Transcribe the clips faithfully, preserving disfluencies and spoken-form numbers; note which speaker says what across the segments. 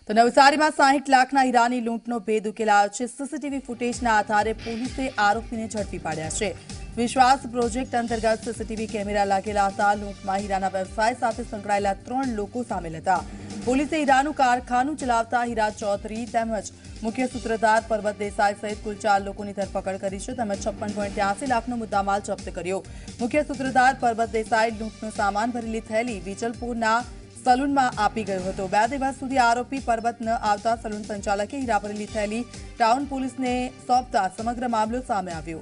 Speaker 1: તો નવસારીમાં સાહીઠ લાખના હીરાની લૂંટનો ભેદ ઉકેલાયો છે। સીસીટીવી ફૂટેજના આધારે પોલીસે આરોપીને ઝડપી પાડ્યા છે। વિશ્વાસ પ્રોજેક્ટ અંતર્ગત સીસીટીવી કેમેરા લાગેલા હતા। લૂંટમાં હીરાના વ્યવસાય સાથે સંકળાયેલા ત્રણ લોકો સામેલ હતા। પોલીસે હીરાનું કારખાનું ચલાવતા હીરા ચૌધરી તેમજ મુખ્ય સૂત્રધાર પરબત દેસાઈ સહિત કુલ ચાર લોકોની ધરપકડ કરી છે તેમજ છપ્પન પોઈન્ટ ત્યાસી લાખનો મુદ્દામાલ જપ્ત કર્યો। મુખ્ય સૂત્રધાર પરબત દેસાઈ લૂંટનો સામાન ભરેલી થેલી વિજલપુરના સલૂનમાં આપી ગયો હતો। બે દિવસ સુધી આરોપી પરબત ન આવતા સલૂન સંચાલકે હીરા ભરેલી થેલી ટાઉન પોલીસને સોંપતા સમગ્ર મામલો સામે આવ્યો।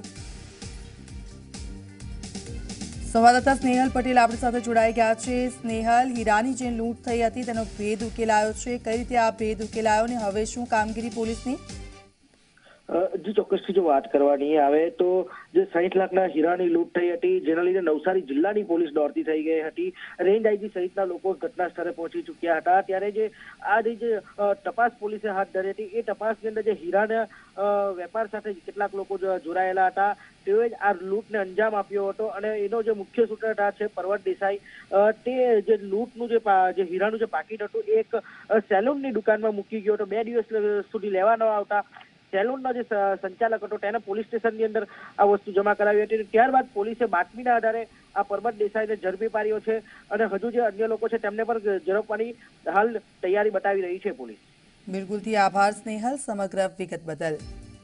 Speaker 1: સંવાદદાતા સ્નેહલ પટેલ આપણી સાથે જોડાઈ ગયા છે। સ્નેહલ, હીરાની જે લૂંટ થઈ હતી તેનો ભેદ ઉકેલાયો છે, કઈ રીતે આ ભેદ ઉકેલાયો ને હવે શું કામગીરી પોલીસની?
Speaker 2: જી ચોક્કસથી જો વાત કરવાની આવે તો જે સાહીઠ લાખના હીરાની લૂંટ થઈ હતી જેના લીધે નવસારી જિલ્લાની પોલીસ દોડતી થઈ ગઈ હતી। રેન્જ આઈજી સહિતના લોકો ઘટના સ્થળે પહોંચી ચૂક્યા હતા। ત્યારે જે આ જે તપાસ પોલીસે હાથ ધરી હતી એ તપાસની અંદર જે હીરાના વેપાર સાથે કેટલાક લોકો જોડાયેલા હતા તેઓએ જ આ લૂંટને અંજામ આપ્યો હતો અને એનો જે મુખ્ય સૂત્રધાર છે પરબત દેસાઈ તે જે લૂંટનું જે હીરાનું જે પાકીટ હતું એક સેલૂનની દુકાનમાં મૂકી ગયો હતો। બે દિવસ સુધી લેવા ન આવતા સેલૂનનો જે સંચાલક હતો તેને પોલીસ સ્ટેશનની અંદર આ વસ્તુ જમા કરાવી હતી। ત્યારબાદ પોલીસે બાતમીના આધારે આ પરબત દેસાઈને ઝડપી પાડ્યો છે અને હજુ જે અન્ય લોકો છે તેમને પણ ઝડપવાની હાલ તૈયારી બતાવી રહી છે પોલીસ।
Speaker 1: બિલકુલથી આભાર સ્નેહલ સમગ્ર વિગત બદલ।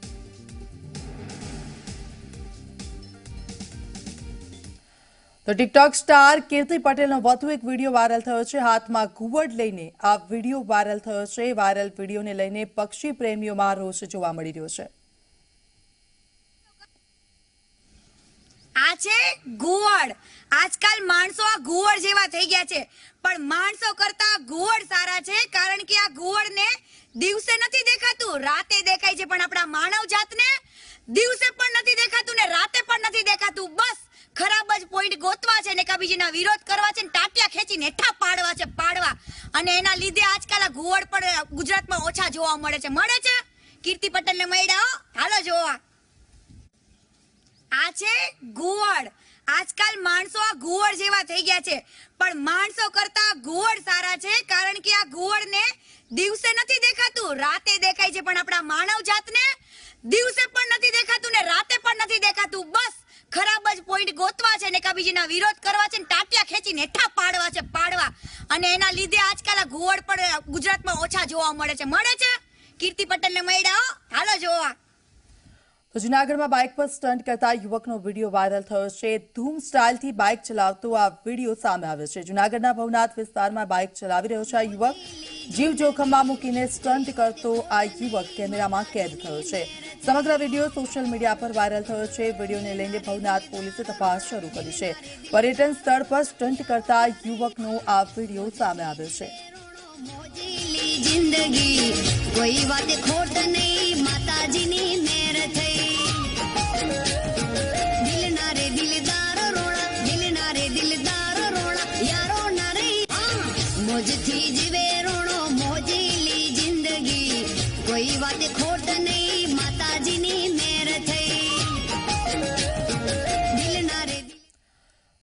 Speaker 1: તો ટિકટોક સ્ટાર કીર્તિ પટેલનો વધુ એક વિડીયો વાયરલ થયો છે। હાથમાં ઘુવડ લઈને આ વિડીયો વાયરલ થયો છે। વાયરલ વિડીયોને લઈને પક્ષી પ્રેમીઓમાં રોષ જોવા મળી રહ્યો છે।
Speaker 3: આ છે ઘુવડ। આજકાલ માણસો આ ઘુવડ જેવા થઈ ગયા છે પણ માણસો કરતા ઘુવડ સારા છે કારણ કે આ ઘુવડને દિવસે નથી દેખાતું, રાતે દેખાય છે પણ આપણા માનવ જાતને દિવસે પણ નથી દેખાતું ને રાતે પણ નથી દેખાતું। બસ ખરાબ જ પોઈન્ટ ગોતવા છે ને એકબીજાના વિરોધ કરવા છે ને ટાટિયા ખેંચીને હેઠા પાડવા છે પાડવા અને એના લીધે આજકાલ આ ઘુવડ પણ ગુજરાતમાં ઓછા જોવા મળે છે મળે છે કીર્તિ પટેલને મળ્યા હો, હાલો જોવા। આ છે ઘુવડ। આજકાલ માણસો આ ઘુવડ જેવા થઈ ગયા છે પણ માણસો કરતા ઘુવડ સારા છે કારણ કે આ ઘુવડને દિવસે નથી દેખાતું, રાતે દેખાય છે પણ આપણા માનવ જાતને દિવસે પણ નથી દેખાતું ને રાતે પણ નથી દેખાતું। બસ ખરાબ જ પોઈન્ટ ગોતવા છે ને એકબીજાના વિરોધ કરવા છે ને ટાટિયા ખેંચીને હેઠા પાડવા છે પાડવા અને એના લીધે આજકાલ આ ઘુવડ પણ ગુજરાતમાં ઓછા જોવા મળે છે મળે છે કીર્તિ પટેલને મળ્યા હો, હાલો જોવા।
Speaker 1: તો જૂનાગઢમાં બાઇક પર સ્ટન્ટ કરતા યુવકનો વિડીયો વાયરલ થયો છે। ધૂમ સ્ટાઇલથી બાઇક ચલાવતો આ વિડીયો સામે આવ્યો છે। જૂનાગઢના ભવનાથ વિસ્તારમાં બાઇક ચલાવી રહ્યો છે આ યુવક। જીવ જોખમમાં મૂકીને સ્ટન્ટ કરતો આ યુવક કેમેરામાં કેદ થયો છે। સમગ્ર વિડીયો સોશિયલ મીડિયા પર વાયરલ થયો છે। વિડીયોને લઈને ભવનાથ પોલીસે તપાસ શરૂ કરી છે। પર્યટન સ્થળ પર સ્ટન્ટ કરતા યુવકનો આ વિડીયો સામે આવ્યો છે।
Speaker 4: જિંદગી કોઈ વાતે ખોટ નહીં, માતાજીની મેર થઈ। દિલના રે દિલદાર રોણા, દિલના રે દિલદાર રોણા, યારો ના રે મોજથી જીવે રોણો, મોજેલી જિંદગી કોઈ વાતે ખોટ